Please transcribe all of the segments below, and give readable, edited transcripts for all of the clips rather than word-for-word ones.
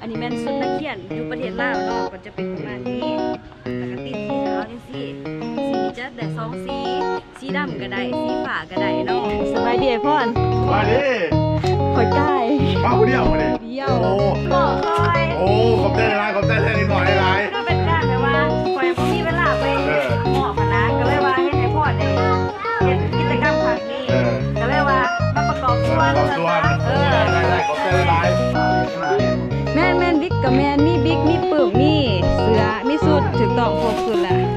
นนี้แม่นสุดนักเขียนอยู่ประเทศลาวเนาะก็จะเป็นประมาณนี้แล้วก็ติดสีขาวจังซี่สีนี้จะได้2สีดำก็ได้สีฟ้าก็ได้เนาะสบายดีพ่อนสบายดีข่อยใกล้มาคนเดียวมาดิเดียวคอยขอบใจหลายขอบใจแทนนิดหน่อยหลายก็เป็นการแบบว่าข่อยมีเวลาไปหมอคณะก็เลยว่าให้พ่อได้เฮ็ดกิจกรรมครั้งนี้ก็เลยว่ามาประกอบส่วนได้ขอบใจหลายแม่นบิ๊กกับแม่นมีบิ๊กมีปึ่งมีเสือมีสุดถึงต้องครบสุดแหละ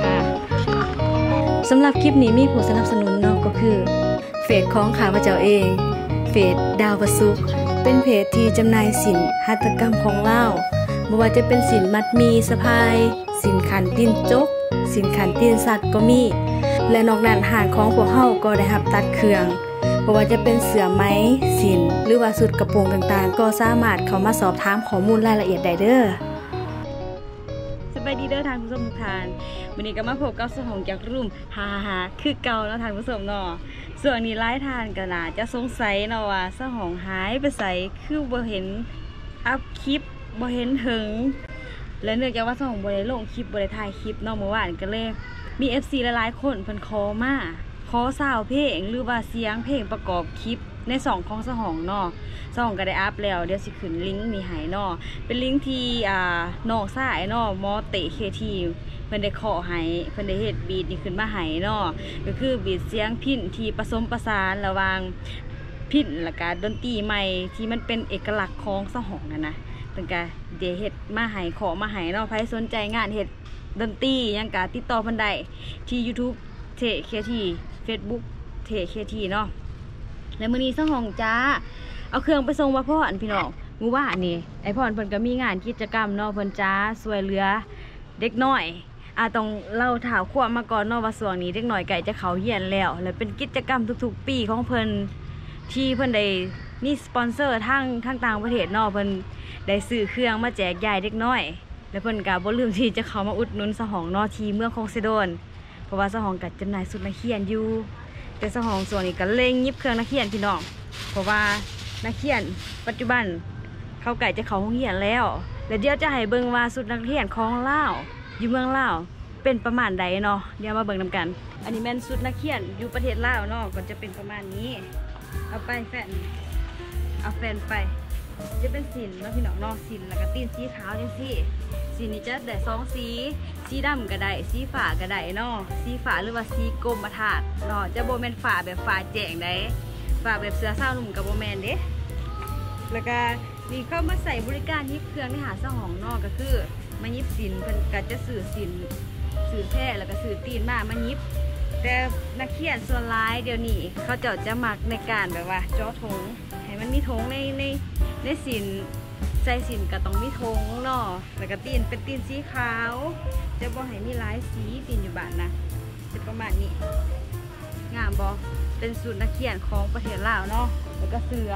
สำหรับคลิปนี้มีผู้สนับสนุนเนาะก็คือเฟซของข้าพเจ้าเองเฟซดาวประสุขเป็นเพจที่จำหน่ายสินหัตถกรรมของลาวไม่ว่าจะเป็นสินมัดมีสะพายสินขันตีนจกสินขันตีนสัตว์ก็มีและนอกนั้นหางของพวกเฮาก็ได้รับตัดเครื่องไม่ว่าจะเป็นเสื้อไหมสินหรือว่าสุดกระโปรงต่างๆก็สามารถเข้ามาสอบถามข้อมูลรายละเอียดได้เด้อสบายดีเด้อทางผู้ชมทุกท่านวันนี้ก็มาพบกับสหงจากรุ่มฮ่าคือเก่าแล้วทางผู้ชมเนาะส่วนนี้หลายทานก็น่าจะสงสัยเนาะว่าสหงหายไปไสคือบ่เห็นอัพคลิปบ่เห็นถึงและเนื่องจากว่าสหงบ่ได้ลงคลิปบ่ได้ถ่ายคลิปเนาะเมื่อวานก็เลยมี FC หลายๆคนเพิ่นขอซาวเพลงหรือว่าเสียงเพลงประกอบคลิปใน2ของสหงเนาะสหงก็ได้อัพแล้วเดี๋ยวสิขึ้นลิงก์นี่ให้เนาะเป็นลิงก์ที่น้องสายเนาะมอเตเคทีเพิ่นได้ขอให้เพิ่นได้เฮ็ดบีทนี่ขึ้นมาให้เนาะก็คือบีทเสียงพิณที่ผสมประสานระหว่างพิณและก็ดนตรีใหม่ที่มันเป็นเอกลักษณ์ของสหงนะเพิ่นก็ได้เฮ็ดมาให้ขอมาให้เนาะใครสนใจงานเฮ็ดดนตรียังก็ติดต่อเพิ่นได้ที่ YouTube เทเคทีFacebook เทเคทีเนาะและมื้อนี้สหงจ้าเอาเครื่องไปส่งว่าพ่ออันพี่น้องมื้อวานนี่ไอพ่อนเพิ่นก็มีงานกิจกรรมเนาะเพิ่นจ้าช่วยเหลือเด็กน้อยต้องเล่าถาวควบมาก่อนเนาะว่าส่วนนี้เด็กน้อยไก่จะเขาเฮียนแล้วและเป็นกิจกรรมทุกๆปีของเพิ่นที่เพิ่นได้มีสปอนเซอร์ทางต่างประเทศเนาะเพิ่นได้ซื้อเครื่องมาแจกยายเด็กน้อยและเพิ่นก็บ่ลืมที่จะเข้ามาอุดหนุนสหงเนาะที่เมืองคงสิโดนเพราะว่าสหงกัดจำหน่ายสุดนักเขียนอยู่แต่สหงส่วนนี้ก็เล่งยิบเครื่องนักเขียนพี่น้องเพราะว่านักเขียนปัจจุบันเขาไก่จะเขาห้องเขียนแล้วและเดี๋ยวจะให้เบิ่งว่าสุดนักเขียนของลาวอยู่เมืองลาวเป็นประมาณใดเนาะเดี๋ยวมาเบิ่งนำกันอันนี้แม่นสุดนักเขียนอยู่ประเทศลาวเนาะก็จะเป็นประมาณนี้เอาไปแฟนเอาแฟนไปจะเป็นสินเนาะพี่น้องเนาะสินแล้วก็ตีนสีขาวจังซี่สีนี้จะได้2สีดำก็ได้สีฟ้าก็ได้เนาะสีฟ้าหรือว่าสีกรมธาตุเนาะจะโบแมนฟ้าแบบฟ้าแจ้งได้ฟ้าแบบเสือเศร้าหนุ่มกับโบแมนเด้แล้วก็นี่เข้ามาใส่บริการยิบเครื่องในหาสหองนอกก็คือมายิบสินเพิ่นก็จะสื่อสินสื่อแท้แล้วก็สื่อตีนมายิบแต่นักเขียนส่วนร้ายเดี๋ยวนี้เขาจะมักในการแบบว่าจ่อทงให้มันมีทงในสินใส่สินก็ต้องมีธงเนาะแล้วก็ตีนเป็นตีนสีขาวจะบ่ให้มีหลายสีตีนอยู่บ้านนะจะประมาณนี้งามบ่เป็นสูตรนักเขียนของประเทศลาวเนาะแล้วก็เสือ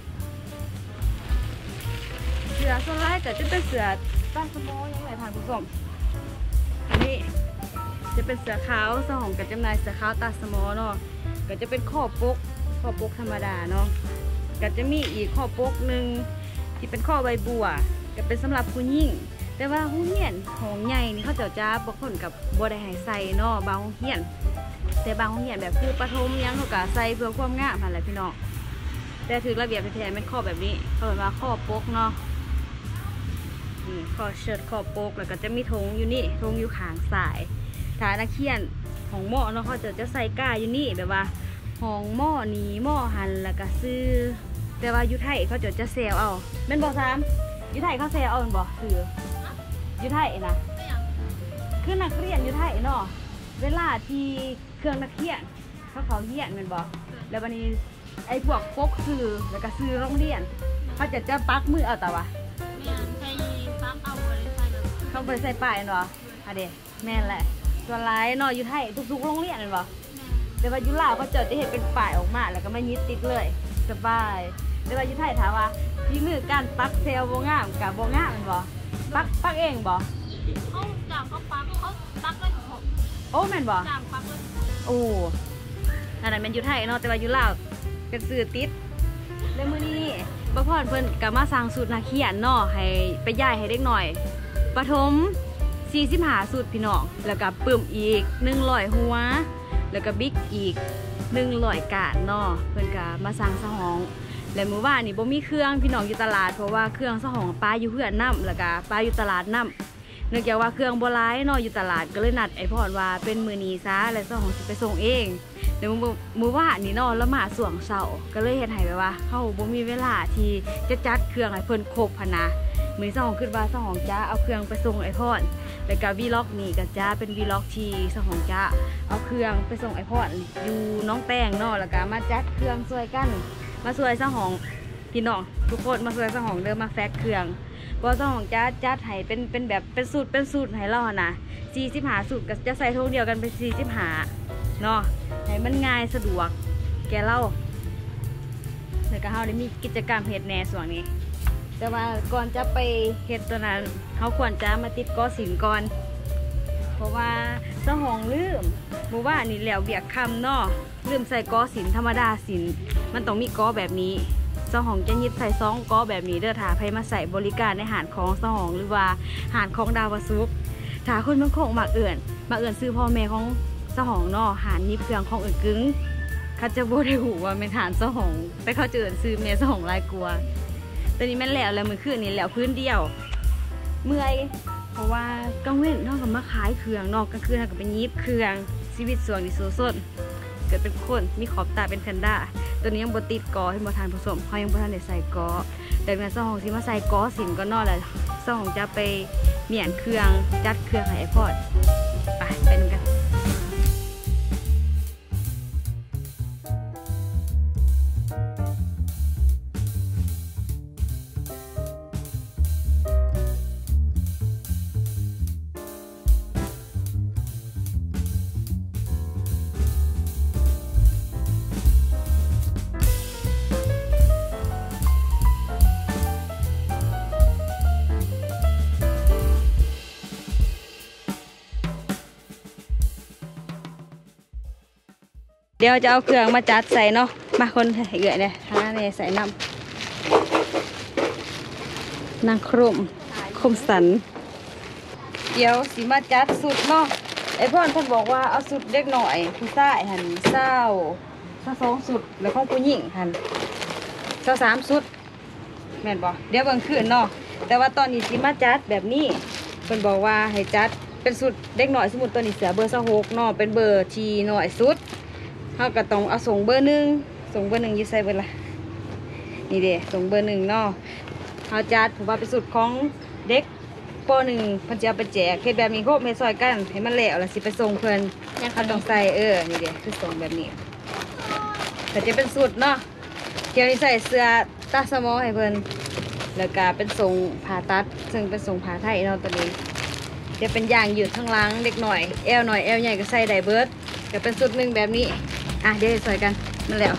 ส่วนแรกก็จะเป็นเสือตั้งสมอยังไงทางผู้ชมอันนี้จะเป็นเสือขาวสหงกับจำหน่ายเสือขาวตาสมอเนาะก็จะเป็นข้อปกธรรมดาเนาะก็จะมีอีกข้อปกหนึ่งที่เป็นข้อใบบัวก็เป็นสำหรับผู้หญิงแต่ว่าหูเหียนของใหญ่นี่เขาจะบางคนกับบัวได้หายใส่เนาะบางหูเหียนแต่บางหูเหียนแบบคือปฐมยังเขาก็ใส่เพื่อความงามอะไรพี่น้องแต่ถือระเบียบแท้ๆเป็นข้อแบบนี้เขาเรียกว่าข้อปกเนาะนี่ข้อเชิดข้อปกแล้วก็จะมีธงอยู่นี่ธงอยู่ขางสายฐานนักเขียนของหม้อเนาะเขาจะใส่ก้าอยู่นี่แบบว่าของหม้อนี้หม้อหันแล้วก็ซื้อแต่ว่ายุไทยเขาจะเซลเอาเป็นบ่อซ้ำยุไทยเขาเซลเอาเป็นบ่อคือยุไทยนะคือนักเรียนยุไทยเนาะเวลาที่เครื่องนักเขียนเขาเขียนเป็นบ่อแล้ววันนี้ไอ้พวกปกซื้อแล้วก็ซื้อโรงเรียนเขาจะปักมือเอาแต่ว่าเขาไปใส่ป้ายเนาะอะเดแม่นแหละส่วนร้ายเนาะยุไทยทุกๆโรงเรียนเป็นบ่อแต่ว่ายุลาวเขาจะเห็นเป็นป้ายออกมาแล้วก็ไม่ยึดติดเลยสบายแต่ว่ายุไทยถามว่าพี่มือการปักเซลโบงามกับโบงามเป็นบ่ปักเองบ่เขาจางเขาปักเขาปักเลยโอ้แม่นบ่จางปักเลยโอ้นั่นแหละเป็นยุไทยเนาะแต่ว่ายุลาวเป็นสื่อติดแล้วมื้อนี้ป้าพรเพิ่นก็มาสร้างสูตรนักเขียนเนาะให้ไปย้ายให้เด็กหน่อยปฐม45สูตรพี่น้องแล้วก็ปึ้มอีก100หัวแล้วก็บิ๊กอีก100กาดเนาะเพิ่นก็มาสร้างสะห้องและมื้อวานนี่บ่มีเครื่องพี่น้องอยู่ตลาดเพราะว่าเครื่องสะห้องป้าอยู่เพื่อนน้ำแล้วก็ป้าอยู่ตลาดน้ำเนื่องจากว่าเครื่องบ่หลายเนาะอยู่ตลาดก็เลยนัดไอ้พรว่าเป็นมื้อนี้ซะแล้วสะห้องสิไปส่งเองเดี๋ยวมื้อวานนี่เนาะละหมาดช่วงเช้าก็เลยเฮ็ดให้แบบว่าเฮาบ่มีเวลาที่จะจัดเครื่องให้เพิ่นครบหั่นนะมื้อสะห้องคิดว่าสะห้องจ้าเอาเครื่องไปส่งไอ้พรแล้วก็วีล็อกนี่ก็จ้าเป็นวีล็อกที่สะห้องจ้าเอาเครื่องไปส่งไอ้พรอยู่น้องแป้งเนาะแล้วก็มาจัดเครื่องช่วยกันมาช่วยสะห้องพี่น้องทุกคนมาช่วยสะห้องเดินมาแฟกเครื่องเพราะสะห้องจ้าจัดให้เป็นแบบเป็นสูตรให้เรานะ45สูตรก็จะใส่ถุงเดียวกันเป็น45เนาะให้มันง่ายสะดวกแกเล่าแล้วก็เฮาได้มีกิจกรรมเฮ็ดแน่ส่วนนี้แต่ว่าก่อนจะไปเฮ็ดตัวนั้นเขาควรจะมาติดกอสินก่อนเพราะว่าสะห้องลืมเมื่อวานนี่แล้วเบียกคำเนาะลืมใส่กอสินธรรมดาสินมันต้องมีกอแบบนี้สะห้องจะยิบใส่2กอแบบนี้เด้อถ้าใครมาใส่บริการในหาดของสะห้องหรือว่าหาดของดาวซุปถ้าคนบางคนมาเอื่นซื้อพ่อแม่ของสะห้องเนาะหาดนิบเครื่องของกึ้งเขาจะบ่ได้หูว่าเป็นหาดสะห้องแต่เขาจะเอื่นซื้อแม่สะห้องลายกลัวตอนนี้มันแล้วมือคืนนี่แล้วพื้นเดียวเมื่อยเพราะว่ากลางเว้นนอกจากมาขายเครื่องนอกกลางคืนก็ไปยิบเครื่องชีวิตส่วนที่สดเกิดเป็นคนมีขอบตาเป็นแพนด้าตัวนี้ยังบดติดกอให้บดทานผสมเขายังบดทานได้ใส่กอแต่ในสะห้องที่มาใส่กอสินก็นอกแล้วสะห้องจะไปเหมียนเครื่องจัดเครื่องให้ไอพอดไปดูกันเดี๋ยวจะเอาเครื่องมาจัดใส่เนาะมาคนเอื่อยเนี่ยหาเนี่ยใส่น้ำนางคมสันเดี๋ยวสิมาจัดสุดเนาะไอพ่อนบอกว่าเอาสุดเล็กหน่อยผู้ชายหันเศร้า2สุดแล้วของผู้หญิงหัน3สุดแม่นบอกเดี๋ยวบางคืนเนาะแต่ว่าตอนนี้สิมาจัดแบบนี้เพิ่นบอกว่าให้จัดเป็นสุดเล็กหน่อยสมมุติตัวนี้เสือเบอร์26เนาะเป็นเบอร์ที่หน่อยสุดเขาก็ต้องเอาส่งเบอร์1อยู่ใส่เบอร์ละนี่เด้ส่งเบอร์1เนาะเขาจัดผมว่าเป็นสุดของเด็กป.1เพิ่นจะเอาไปแจกเฮ็ดแบบนี้โคบเฮ็ดซอยกันให้มันแล้วล่ะสิไปส่งเพิ่นเขาต้องใส่นี่เด้คือส่งแบบนี้แต่จะเป็นสุดเนาะเกี่ยวนี่ใส่เสื้อตาสมอให้เพิ่นแล้วก็เป็นส่งผ่าตัดซึ่งเป็นส่งผ่าไทยเนาะตัวนี้จะเป็นอย่างยืดข้างหลังเด็กหน่อยเอวหน่อยเอวใหญ่ก็ใส่ได้เบิดก็เป็นสุดหนึ่งแบบนี้เดี๋ยวใส่กันนั่นแล้ว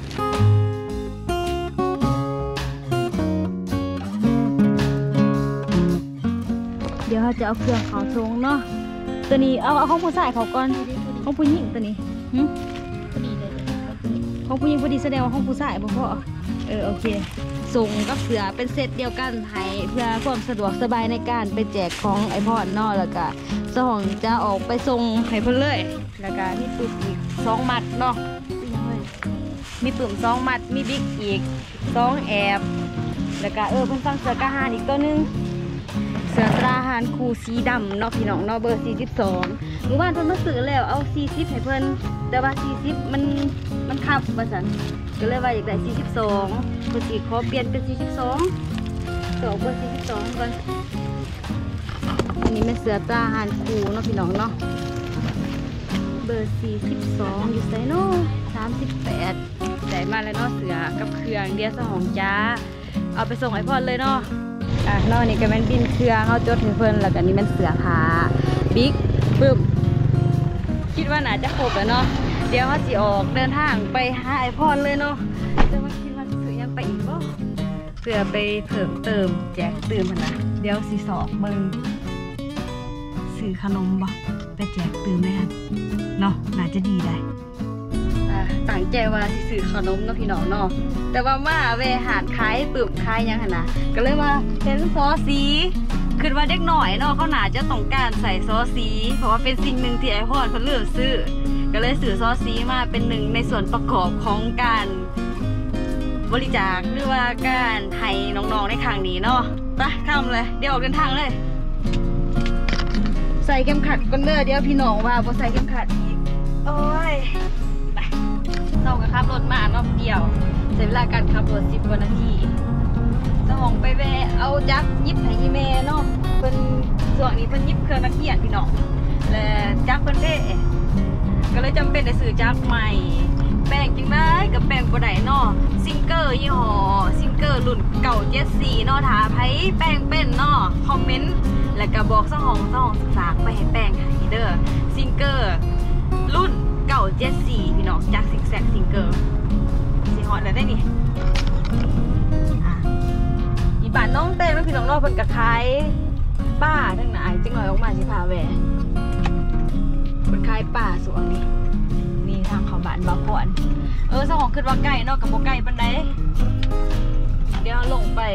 เดี๋ยวเราจะเอาเครื่องเขาทงเนาะตัวนี้เอาของผู้ชายเขาก่อนของผู้หญิงตัวนี้ของผู้หญิงพอดีแสดงว่าของผู้ชายบ่พอโอเคส่งกับเสือเป็นเซตเดียวกันให้เพื่อความสะดวกสบายในการไปแจกของไอพอดเนาะแล้วก็สองจะออกไปส่งให้เพื่อนเลยแล้วก็มีปุ่มอีก2มัดเนาะมีปุ่ม2มัดมีบิ๊กอีก2แอบแล้วก็เพิ่นสั่งเสือกระหานอีกตัวนึงเสือตราหานคู่สีดำเนาะพี่น้องเนาะเบอร์42เมื่อวานเพิ่นมาซื้อแล้วเอา40ให้เพิ่นแต่ว่า40มันขับว่าซั่นก็เลยว่าอยากได้42เพิ่นสิขอเปลี่ยนเป็น42ต่อเบอร์42ก่อนอันนี้เป็นเสือตราหานคู่เนาะพี่น้องเนาะเบอร์42อยู่ไซโน่38ได้มาแล้วเนาะเสือกับเครื่องเดียวสองจ้าเอาไปส่งไอพอดเลยเนาะนอกนี่ก็เป็นบินเครื่องเขาจดให้เพิ่นแล้วก็นี่เป็นเสือผ้าบิ๊กปึ๊บคิดว่าน่าจะครบแล้วเนาะเดี๋ยวเขาสิออกเดินทางไปหาไอพอดเลยเนาะแต่ว่าคิดว่าจะซื้อยังไปอีกบ่เพื่อไปเพิ่มเติมแจกตื่มนะเดี๋ยวสิสอบมึงซื้อขนมบ่ไปแจกตื่มได้ฮะเนาะน่าจะดีได้ตั้งใจว่าสิซื้อขนมเนาะพี่น้องเนาะแต่ว่ามาแวะหาดขายปึ่มขายหยังหั่นน่ะก็เลยมาเห็นซอสสีคิดว่าเด็กหน่อยเนาะเขาน่าจะต้องการใส่ซอสสีเพราะว่าเป็นสิ่งหนึ่งที่ไอพอนเพิ่นเลือกซื้อก็เลยซื้อซอสสีมาเป็นหนึ่งในส่วนประกอบของการบริจาคหรือว่าการให้น้องๆในครั้งนี้เนาะไปทำเลยเดี๋ยวออกเดินทางเลยใส่เข็มขัดก่อนเด้อเดี๋ยวพี่น้องว่าบ่ใส่เข็มขัดอีกโอ้ยไปเราก็ขับรถมารอบเดียวใช้เวลาการขับรถ10 กว่านาทีสมองไปแวะเอาจักยิบให้อีเมเนาะเป็นส่วนนี้เป็นยิบเครื่องนักเขียนพี่น้องและจักเป็นเด้ก็เลยจำเป็นได้ซื้อจักใหม่แป้งจังได้กับแป้งบ่ได้เนาะซิงเกอร์ยี่ห้อซิงเกอร์รุ่นเก่า74เนาะถ้าไผแป้งเป็นเนาะคอมเมนต์แล้วก็บอกสองศึกษาไปให้แป้งให้เด้อซิงเกอร์รุ่นเก่า74พี่น้องจักซิกแซกซิงเกอร์สิฮอดแล้วได้นี่อีบ้านน้องเต้ไม่พี่น้องเนาะเพิ่นก็ขายป้าทั้งหลายจังหน่อยออกมาสิพาแวะเพิ่นขายป้าสวงนี่นี่ทางเข้าบ้านบ่พรสมองคิดว่าใกล้เนาะกับบ่ใกล้ปานใดเดี๋ยวลงไป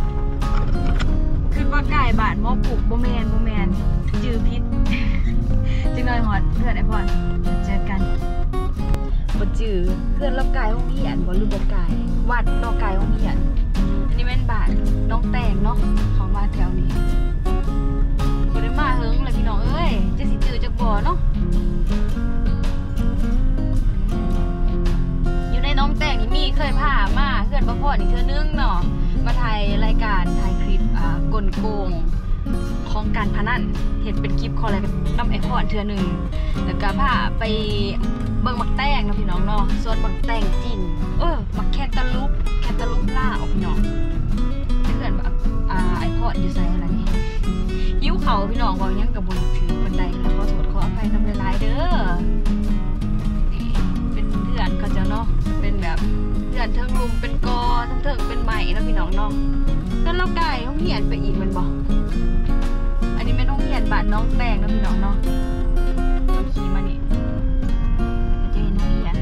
คิดว่าใกล้บ้านหมอปลูกบ่แม่นจื้อผิดจังหน่อยฮอดเพื่อนไอ้พรเจอกันบ่จื้อเพื่อนเราไกลโรงเรียนบ่หรือบ่ไกลวัดเราไกลโรงเรียนอันนี้แม่นบ้านน้องแตงเนาะของบ้านแถวนี้บ่ได้มาเฮิงเลยพี่น้องเอ้ยจะสิจื้อจักบ่เนาะน้องแต่งนี่มีเคยพามาเพื่อนประพอดอีกเทื่อนึงเนาะมาถ่ายรายการถ่ายคลิปกลโกงของการพนันเห็นเป็นคลิปคออะไรน้ำไอคอนเทื่อนึงแล้วก็พาไปเบิ่งมักแตงนะพี่น้องเนาะส่วนมักแตงจีนมักแคนตาลูปล่าออกพี่น้องเพื่อนแบบไอคอนอยู่ใส่อะไรนี่ยิ้วเขาพี่น้องว่ายังกับบนถือบันไดแล้วขอโทษขออภัยน้ำลายเด้อเพื่อนเขาจะเนาะเป็นแบบเพื่อนเทิงลุมเป็นกอทั้งเทิงเป็นใหม่นะพี่น้องเนาะแล้วเราไก่ห้องเหียนไปอีกมันบอกอันนี้เป็นห้องเหียนบ้านน้องแตงนะพี่น้องเนาะเราขี่มานี่จะเห็นห้องเหียน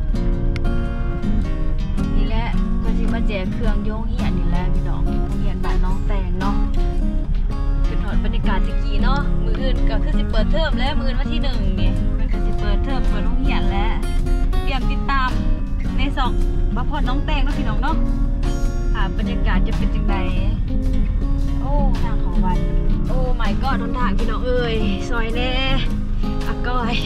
นี่แหละก็จะมาแจกเครื่องโยงเหียนนี่แหละพี่น้องห้องเหียนบ้านน้องแตงเนาะคือถอดบรรยากาศตะกี้เนาะมืออื่นก็คือจะเปิดเทอมแล้วมือวันที่1นี่มันก็จะเปิดเทอมเปิดห้องเหียนแล้วเตรียมติดตามในสองบ้าพอน้องแตงเนาะพี่น้องเนาะบรรยากาศจะเป็นจังไดโอ้ทางของวันโอ้ไม่ก็ทนทางพี่น้องเอ้ยซอยแน่อาก้อย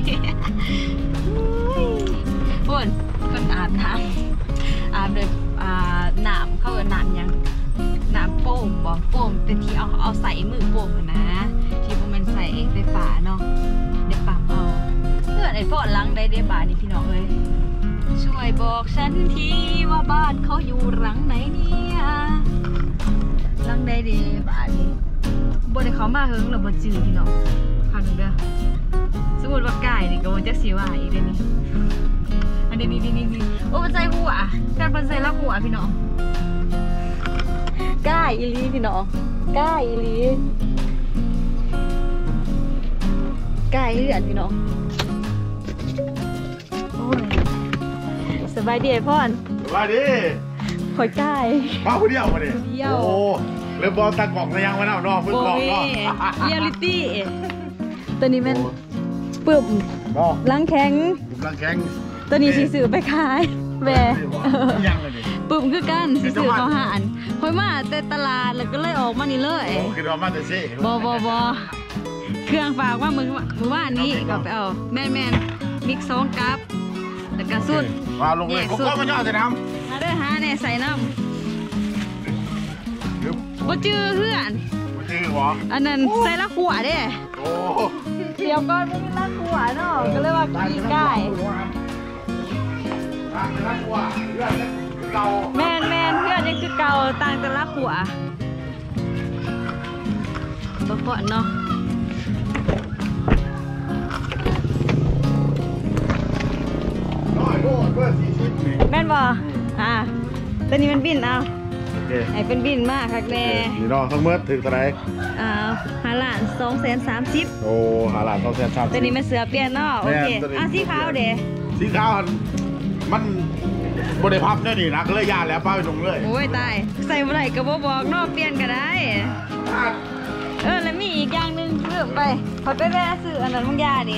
พุ่นคนอาบน้ำอาบเลยน้ำเข้ากับน้ำยังน้ำโป่งบอกโป่งแต่ที่เอาใส่มือโป่งนะที่พวกมันใส่ไฟฟ้าเนาะเดี๋ยวปั๊มเอาเพื่อนไอ้พ่อลังได้บ้านนี่พี่น้องเอ้ยช่วยบอกฉันทีว่าบ้านเขาอยู่หลังไหนเนี่ยหลังใดดีบ้านนี้บ่ได้เขามาเฮิงหรือบ่จื้อพี่น้องฟังเด้อสมมุติว่าไก่นี่ก็บ่จักสิว่าอีกเด้นี่อันนี้นี่โอ้มันใส่หัวการมันใส่ละหัวพี่น้องไก่อีหลีพี่น้องไก่อีหลีไก่เลือดพี่น้องสบายดีไอ้พ่อนสบายดีข่อยไก่มาผู้เดียวมาดิโอ้เริ่มบอลตากล่องระยังมาแล้วน้องมือกล่องเนาะเรียลลิตี้ตัวนี้มันปึ่มล้างแข็งตัวนี้สีสื่อไปขายแบปึ่มคือกันสีสื่อเขาหานค่อยมาแต่ตลาดแล้วก็เลยออกมานี่เลยคือเรามาแต่เซ่บเครื่องฝากว่ามือว่านี้ก็ไปเอาแม่มิก2กับแล้วก็สุดว่าลงเลยก็มันยอดใส่น้ำมาเด้อหาเนี่ยใส่น้ำบ่จื้อเพื่อนบ่จื้อหรออันนั้นใส่ละขวดเด้โอ้เดี๋ยวก่อนไม่มีละขวดเนาะก็เลยว่าขี้ไก่ละขวดเพื่อนเก่าแม่นเพื่อนยังคือเก่าต่างแต่ละขวดบ่พอเนาะแม่นบ่ตัวนี้มันบินเอาไอ้เป็นบินมากครับแม่นี่เนาะทั้งเมื่อถึงเท่าไหร่ 5,230,000 โอ้5,230,000 ตัวนี้มันเสือเปลี่ยนเนาะโอเคสีขาวเด้สีขาวมันบริพับเนี่ยนี่นะก็เลยยาแล้วป้าไปลงเลยโอ้ยตายใส่บ่ได้ก็บ่บอกเนาะเปลี่ยนก็ได้แล้วมีอีกอย่างนึงเพิ่มไปขอไปแวะซื้ออันนั้นมึงยาดิ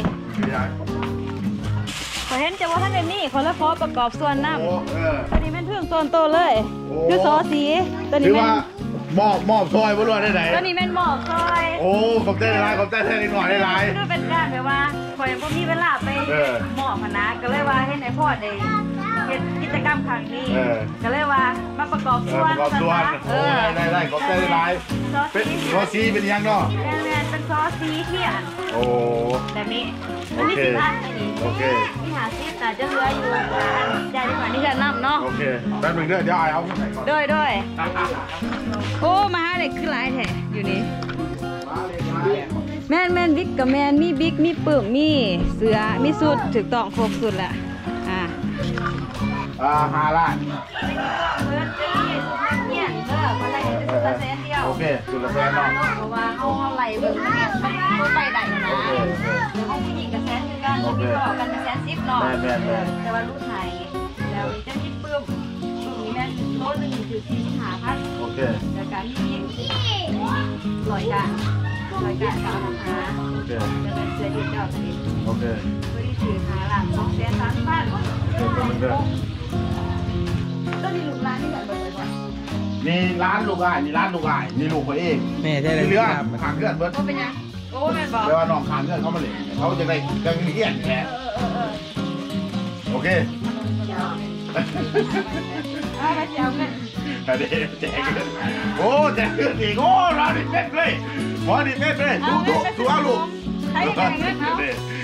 ขอเห็นจะว่าท่านเป็นนี่คนละขอประกอบส่วนน้ำตัวนี้เป็นเพื่องส่วนโตเลยคือซอสีตัวนี้เป็นมอบซอยบ่รู้ได้ไหนตัวนี้เป็นหมอบซอยโอ้ขอบใจหลายขอบใจแท้นิดหน่อยได้หลายคือเป็นการแบบว่าคอยพวกมีเวลาไปหมอบพนะก็เลยว่าให้ในพ่อได้เฮ็ดกิจกรรมครั้งนี้ก็เลยว่ามาประกอบส่วนได้ขอบใจหลายเป็นซอสีเป็นยังเนาะเป็นซอสีเทียนโอ้แบบนี้มันมี10 อันนี่โอเคที่หาซิแต่จะเหลืออยู่ใจดีกว่านี่จะนำเนาะโอเคแป๊บนึงเด้อเดี๋ยวเอาใส่ก่อนด้วยโอ้มาเด็กคือหลายแท้อยู่นี่แม่นบิ๊กกับแม่นมีบิ๊กมีปื้มมีเสือมีสุดถึกต้องครบสุดแหละ 5 ล้านโอเคจุดละแสนเนาะเพราะว่าเขาไหลเบิ่งเขาไปได้นะเขาผู้หญิงกับแสนกันมีต่อกันเป็น110เนาะแต่ว่ารุ่นไหนแล้วจะมีปื้มมีแม่โลนึงคือ45,000 โอเคแล้วก็มีลอยกันกับนะคะโอเคจะเป็นเสื้อยืดยาวตัวนี้โอเคบริสุทธิ์หลัง230,000ก็มีลูกร้านที่แบบบ่อยๆนี่ร้านลูกอ้ายนี่ร้านลูกอ้ายนี่ลูกเขาเองแม่ใช่เลยเรื่องขางเพื่อนเบิร์ดก็เป็นยังโอ้แม่บอกแปลว่าน้องขางเพื่อนเขามาเล่นเขาจะได้กังเลี้ยนแหละโอเคไปเจ้าเงินแจกเงินโอ้แจกเงินอีกโอ้เราดิเม็ดเลยหมอดิเม็ดเลยดูเอาลูกใช้แจกเงินเอา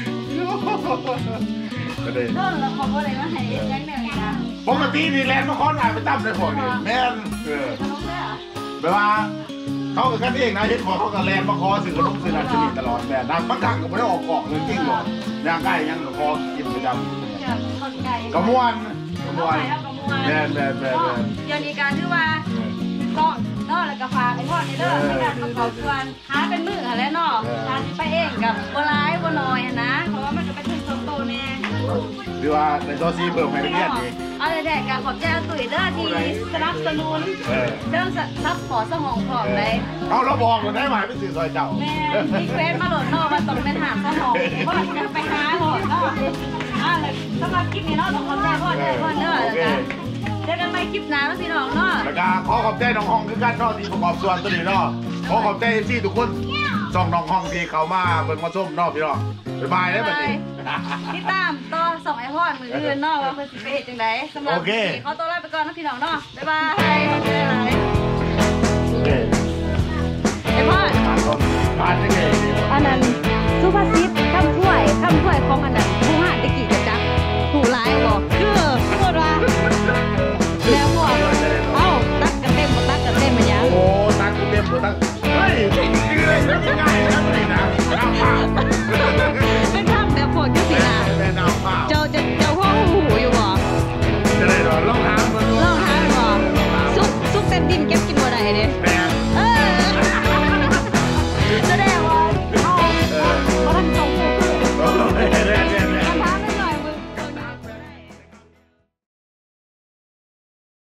แล้วขออะไรมาให้ยังเนี่ยนะปกตินี่แลนด์มาค้อนหายไปตั้มเลยพอนี่แม่นแปลว่าเขากับกันเองนะเห็นพอเขากับแลนด์มาคอสื่อขนมสื่อนาชนิดตลอดแม่นะบางครั้งก็ไม่ได้ออกเกาะเลยจริงหรอกย่างไก่ยังคอกินประจำกระมวลแม่เดี๋ยวนี้การที่ว่าเนาะแล้วก็ฝากไอ้พ่อนี่เด้อในการประกอบส่วนหาเป็นมือแล้วเนาะหาไปเองกับโบราณโบน้อยนะเพราะว่ามันก็เป็นถึงโตแน่หรือว่าในโซซีเพิ่มให้เรียนอีกอะไรแดกการขอบใจตุ๋ยเด้อที่สนับสนุนเรื่องซับขอสมองของเลยเอาเราบอกเราได้หมายเป็นสื่อซอยเจ้าแม่มีเควสมาโหลดนอกมาต้องเป็นหางสมองเพราะเราจะไปหาโหลดนอกเลยสำหรับคลิปนี้เนาะต้องขอบใจพ่อเด้อเจอกันใหม่คลิปหน้าแล้วพี่น้องเนาะแล้วก็ขอขอบใจน้องห้องคือกันเนาะที่ประกอบส่วนตัวนี้เนาะขอขอบใจที่ทุกคนส่องน้องห้องที่เขามาเบิ่งมาส้มเนาะพี่น้องบ๊ายบายแล้วบัดนี้ติดตามต่อส่องไอ้พ่อมืออื่นเนาะว่าเพิ่นสิไปเฮ็ดจังได๋สำหรับขอตัวลาไปก่อนนะพี่น้องเนาะบ๊ายบายขอบใจหลายไอ้พ่อผ่านจังได๋อันนั้นสุภาษิต